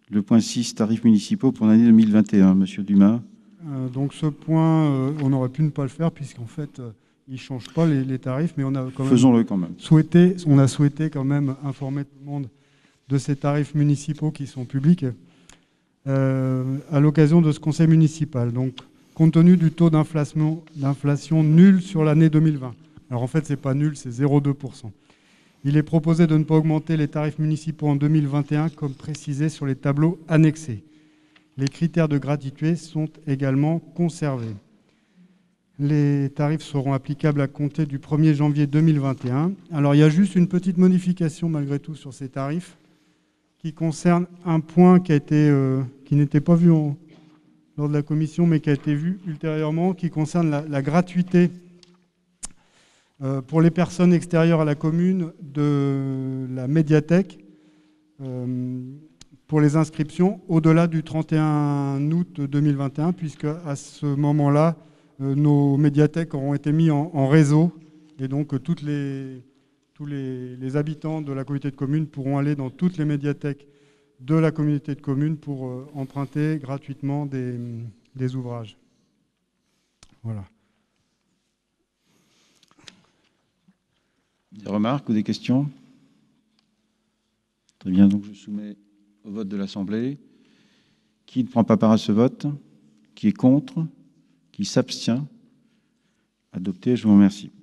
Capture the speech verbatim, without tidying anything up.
Le point six, tarifs municipaux pour l'année deux mille vingt et un. Monsieur Dumas. Euh, donc ce point, euh, on aurait pu ne pas le faire puisqu'en fait, euh, il ne change pas les, les tarifs, mais on a quand même Faisons-le quand même. souhaité, on a souhaité quand même informer tout le monde de ces tarifs municipaux qui sont publics euh, à l'occasion de ce conseil municipal. Donc, compte tenu du taux d'inflation, d'inflation nul sur l'année deux mille vingt. Alors en fait, ce n'est pas nul, c'est zéro virgule deux pour cent. Il est proposé de ne pas augmenter les tarifs municipaux en deux mille vingt et un comme précisé sur les tableaux annexés. Les critères de gratuité sont également conservés. Les tarifs seront applicables à compter du premier janvier deux mille vingt et un. Alors il y a juste une petite modification malgré tout sur ces tarifs qui concerne un point qui, a été, euh, qui n'était pas vu en, lors de la commission mais qui a été vu ultérieurement, qui concerne la, la gratuité euh, pour les personnes extérieures à la commune de la médiathèque. Euh, pour les inscriptions au-delà du trente et un août deux mille vingt et un, puisque à ce moment-là, euh, nos médiathèques auront été mis en, en réseau, et donc euh, toutes les, tous les, les habitants de la communauté de communes pourront aller dans toutes les médiathèques de la communauté de communes pour euh, emprunter gratuitement des, des ouvrages. Voilà. Des remarques ou des questions? Très bien, donc je soumets au vote de l'Assemblée. Qui ne prend pas part à ce vote? Qui est contre? Qui s'abstient? Adopté, je vous remercie.